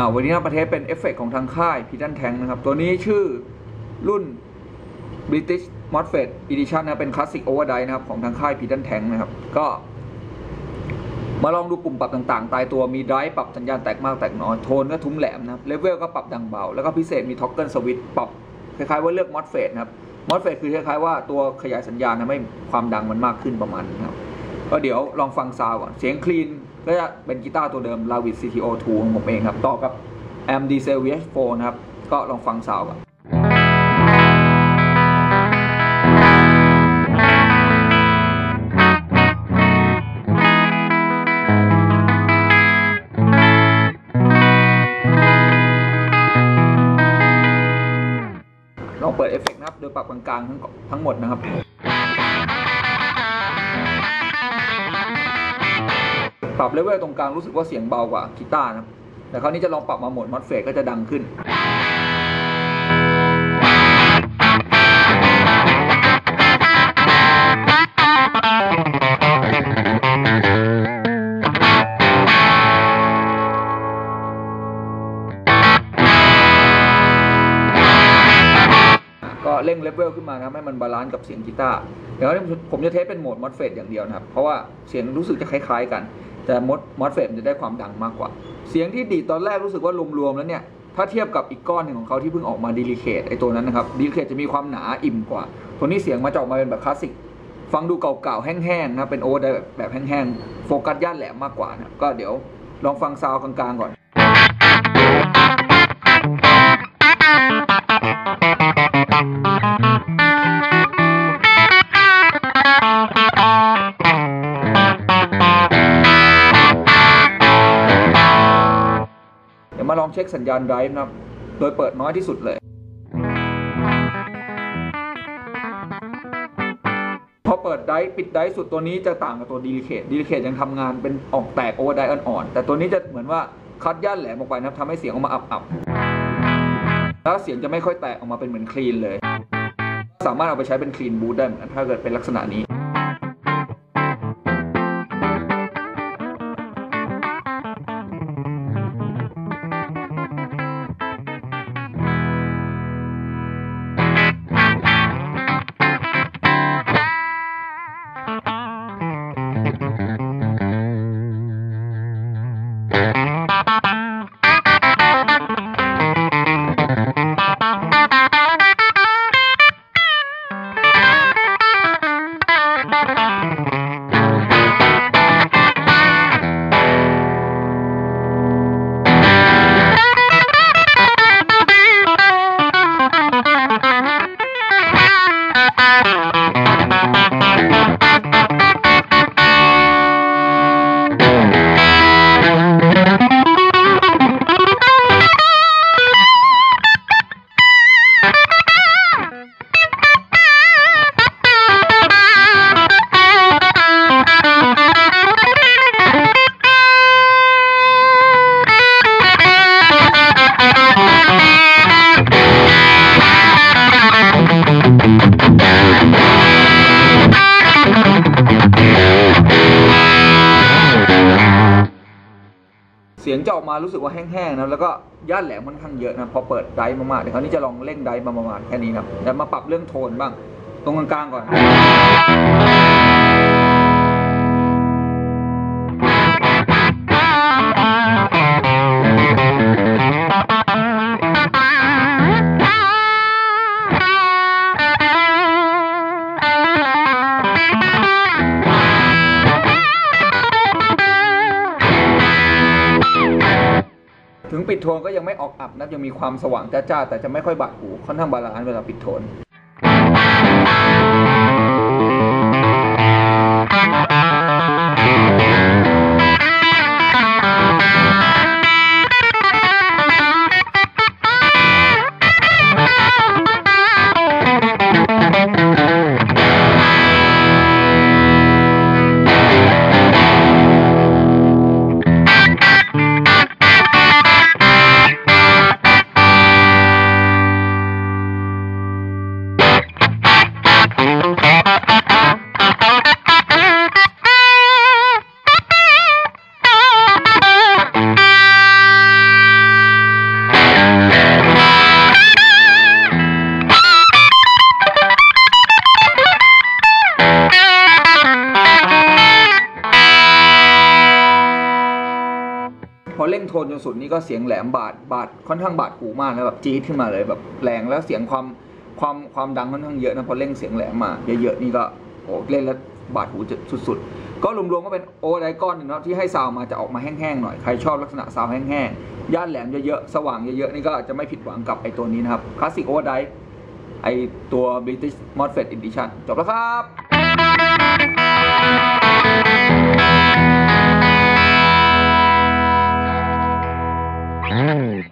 วันนี้นะประเทศเป็นเอฟเฟกต์ของทางค่ายพีดันแทงนะครับตัวนี้ชื่อรุ่น British MOSFET Edition นะเป็นคลาสสิกโอเวอร์ไดนะครับของทางค่ายพีดันแทงนะครับก็มาลองดูปุ่มปรับต่างๆตายตัวมีไดรฟ์ปรับสัญญาณแตกมากแตกน้อยโทนก็ทุ้มแหลมนะครับเลเวลก็ปรับดังเบาแล้วก็พิเศษมีท็อกเกิลสวิตช์ปรับคล้ายๆว่าเลือก MOSFET นะครับ MOSFET คือคล้ายๆว่าตัวขยายสัญญาณทำให้ความดังมันมากขึ้นประมาณนี้ครับก็เดี๋ยวลองฟังซาวด์ก่อนเสียงคลีนก็จะเป็นกีตาร์ตัวเดิม Lavit CTO 2 ของผมเองครับต่อกับ Amp Diesel VH4 นะครับก็ลองฟังซาวด์ก่อนลองเปิดเอฟเฟกต์นะครับโดยปรับกลางๆทั้งหมดนะครับปรับเลเวลตรงกลางรู้สึกว่าเสียงเบากว่ากีตาร์นะครับแต่คราวนี้จะลองปรับมาโหมด MOSFET ก็จะดังขึ้นก็เร่งเลเวลขึ้นมานะให้มันบาลานซ์กับเสียงกีตาร์เดี๋ยวผมจะเทสเป็นโหมด MOSFET อย่างเดียวนะครับเพราะว่าเสียงรู้สึกจะคล้ายๆกันแต่MOSFET จะได้ความดังมากกว่าเสียงที่ดีตอนแรกรู้สึกว่ารวมๆแล้วเนี่ยถ้าเทียบกับอีกก้อนหนึ่งของเขาที่เพิ่งออกมาดีลิเคทไอตัวนั้นนะครับดีลิเคทจะมีความหนาอิ่มกว่าตัวนี้เสียงมาจะออกมาเป็นแบบคลาสสิกฟังดูเก่าๆแห้งๆนะเป็นโอเวอร์ไดแบบแห้งๆโฟกัสย่านแหลมมากกว่านะก็เดี๋ยวลองฟังซาวด์กลางๆก่อนมาลองเช็คสัญญาณไดรฟ์นะครับโดยเปิดน้อยที่สุดเลยพอเปิดไดรฟ์ปิดไดรฟ์สุดตัวนี้จะต่างกับตัวดีลิเคทยังทำงานเป็นออกแตกโอเวอร์ไดรฟ์อ่อนๆแต่ตัวนี้จะเหมือนว่าคัดย่านแหลมออกไปนะครับทำให้เสียงออกมาอับๆแล้วเสียงจะไม่ค่อยแตกออกมาเป็นเหมือนคลีนเลยสามารถเอาไปใช้เป็นคลีนบูทได้เหมือนกันถ้าเกิดเป็นลักษณะนี้เสียงจะออกมารู้สึกว่าแห้งๆนะแล้วก็ย่านแหลมค่อนข้างเยอะนะพอเปิดไดรฟ์มากๆเดี๋ยวคราวนี้จะลองเร่งไดรฟ์มาประมาณแค่นี้ครับแต่มาปรับเรื่องโทนบ้างตรงกลางๆก่อนถึงปิดโทนก็ยังไม่ออกอับนะยังมีความสว่างจ้าๆแต่จะไม่ค่อยบาดหูค่อนข้างบาลานซ์เวลาปิดโทนโทนจนสุดนี่ก็เสียงแหลมบาดค่อนข้างบาดหูมากนะแบบจี๊ดขึ้นมาเลยแบบแรงแล้วเสียงความดังค่อนข้างเยอะนะพอเร่งเสียงแหลมมาเยอะๆนี่ก็โอ้เล่นแล้วบาดหูสุดๆก็รวมๆก็เป็นโอเวอร์ไดก้อนหนึ่งนะที่ให้ซาวมาจะออกมาแห้งๆหน่อยใครชอบลักษณะซาวแห้งๆย่านแหลมเยอะๆสว่างเยอะๆนี่ก็จะไม่ผิดหวังกับไอตัวนี้นะครับคลาสสิกโอเวอร์ไดไอตัว British MOSFET Edition จบแล้วครับ